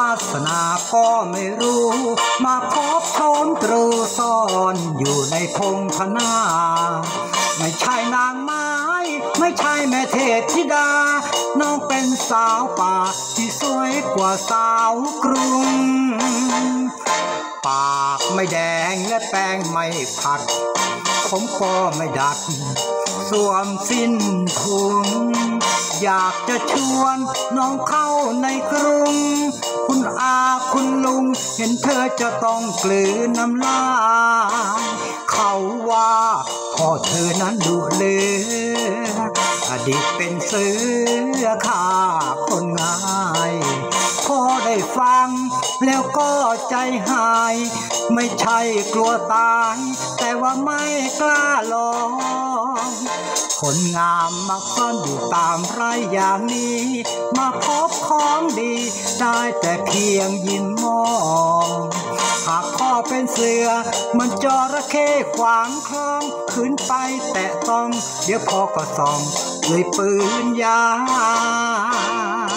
สนาก็ไม่รู้มาพบชมตรูซ่อนอยู่ในพงพนาไม่ใช่นางไม้ไม่ใช่แม่เทพธิดาน้องเป็นสาวป่าที่สวยกว่าสาวกรุงปากไม่แดงและแป้งไม่ผัดผมก็ไม่ดัดสวมสิ้นถุงอยากจะชวนน้องเข้าในกรุงคุณอาคุณลุงเห็นเธอจะต้องกลืนน้ำลายเขาว่าพ่อเธอนั้นดุเหลืออดีตเป็นเสือฆ่าคนง่ายพอได้ฟังแล้วก็ใจหายไม่ใช่กลัวตายแต่ว่าไม่กล้าลองคนงามมักซ่อนอยู่ตามไร่อย่างนี้มาพบของดีได้แต่เพียงยิ้มมองหากพ่อเป็นเสือมันจระเข้ขวางคลองขึ้นไปแตะต้องเดี๋ยวพ่อก็ส่องด้วยปืนยาว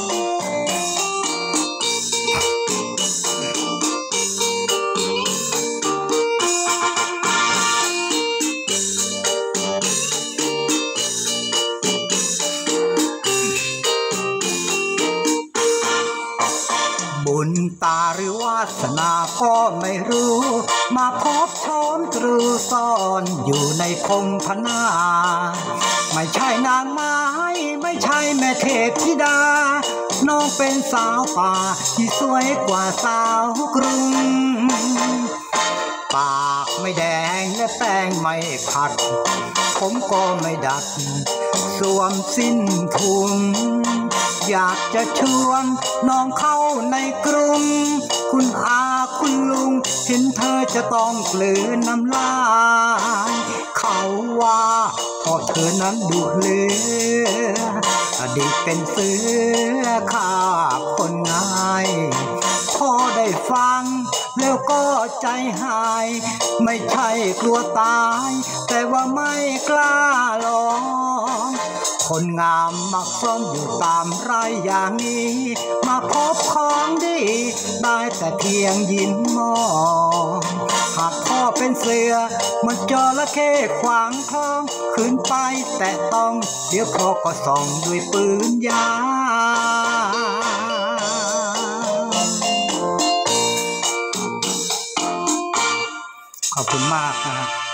บุญตาหรือวาสนาก็ไม่รู้มาพบชมตรูซ่อนอยู่ในพงพนาไม่ใช่นางไม้ไม่ใช่แม่เทพธิดาน้องเป็นสาวป่าที่สวยกว่าสาวกรุงปากไม่แดงและแป้งไม่ผัดผมก็ไม่ดัดสวมสิ้นถุงอยากจะชวนน้องเข้าในกรุงคุณอาคุณลุงเห็นเธอจะต้องกลืนน้ำลายเขาว่าพ่อเธอนั้นดุเหลืออดีตเป็นเสือฆ่าคนง่ายพอได้ฟังแล้วก็ใจหายไม่ใช่กลัวตายแต่ว่าไม่กล้าลองคนงามมักซ่อนอยู่ตามไร่อย่างนี้มาพบของดีได้แต่เพียงยิ้มมองหากพ่อเป็นเสือมันจระเข้ขวางคลองขึ้นไปแต่ต้องเดี๋ยวพ่อก็ส่องด้วยปืนยาวขอบคุณมากนะครับ